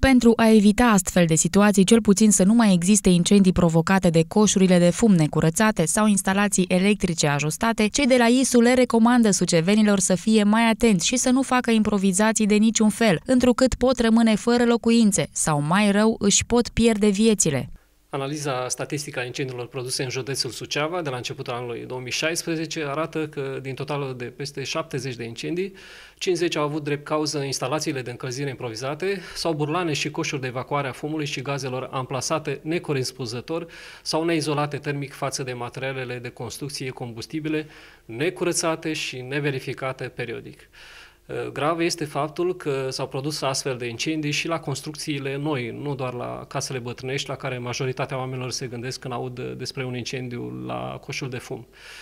Pentru a evita astfel de situații, cel puțin să nu mai existe incendii provocate de coșurile de fum necurățate sau instalații electrice ajustate, cei de la ISU le recomandă sucevenilor să fie mai atenți și să nu facă improvizații de niciun fel, întrucât pot rămâne fără locuințe sau, mai rău, își pot pierde viețile. Analiza statistică a incendiilor produse în județul Suceava de la începutul anului 2016 arată că din totalul de peste 70 de incendii, 50 au avut drept cauză instalațiile de încălzire improvizate sau burlane și coșuri de evacuare a fumului și gazelor amplasate necorespunzător sau neizolate termic față de materialele de construcție combustibile, necurățate și neverificate periodic. Grav este faptul că s-au produs astfel de incendii și la construcțiile noi, nu doar la casele bătrânești, la care majoritatea oamenilor se gândesc când aud despre un incendiu la coșul de fum.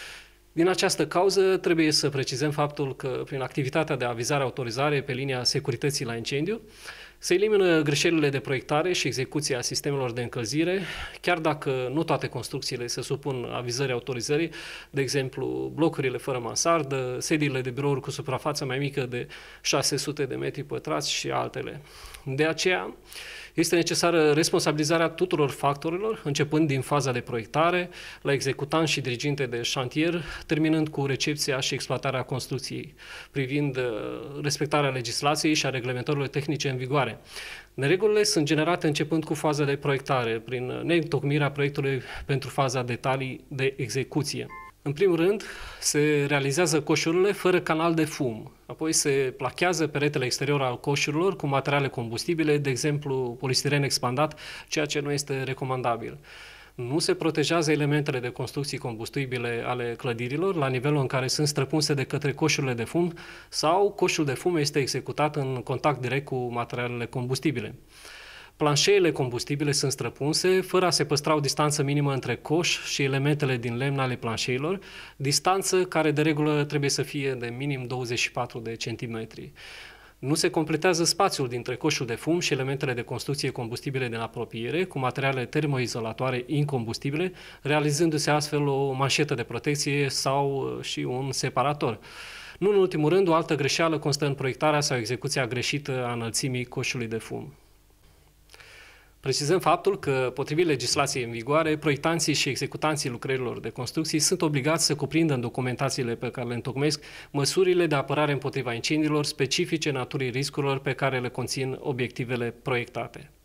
Din această cauză, trebuie să precizăm faptul că prin activitatea de avizare-autorizare pe linia securității la incendiu, se elimină greșelile de proiectare și execuție a sistemelor de încălzire, chiar dacă nu toate construcțiile se supun avizării autorizării, de exemplu blocurile fără mansardă, sediile de birouri cu suprafață mai mică de 600 de metri pătrați și altele. De aceea, este necesară responsabilizarea tuturor factorilor, începând din faza de proiectare, la executanți și diriginte de șantier, terminând cu recepția și exploatarea construcției, privind respectarea legislației și a reglementărilor tehnice în vigoare. Neregulile sunt generate începând cu faza de proiectare, prin neîntocmirea proiectului pentru faza detalii de execuție. În primul rând, se realizează coșurile fără canal de fum. Apoi se plachează peretele exterior al coșurilor cu materiale combustibile, de exemplu polistiren expandat, ceea ce nu este recomandabil. Nu se protejează elementele de construcții combustibile ale clădirilor la nivelul în care sunt străpunse de către coșurile de fum sau coșul de fum este executat în contact direct cu materialele combustibile. Planșeele combustibile sunt străpunse, fără a se păstra o distanță minimă între coș și elementele din lemn ale planșeilor, distanță care de regulă trebuie să fie de minim 24 de centimetri. Nu se completează spațiul dintre coșul de fum și elementele de construcție combustibile din apropiere cu materiale termoizolatoare incombustibile, realizându-se astfel o manșetă de protecție sau și un separator. Nu în ultimul rând, o altă greșeală constă în proiectarea sau execuția greșită a înălțimii coșului de fum. Precizăm faptul că, potrivit legislației în vigoare, proiectanții și executanții lucrărilor de construcții sunt obligați să cuprindă în documentațiile pe care le întocmesc măsurile de apărare împotriva incendiilor specifice naturii riscurilor pe care le conțin obiectivele proiectate.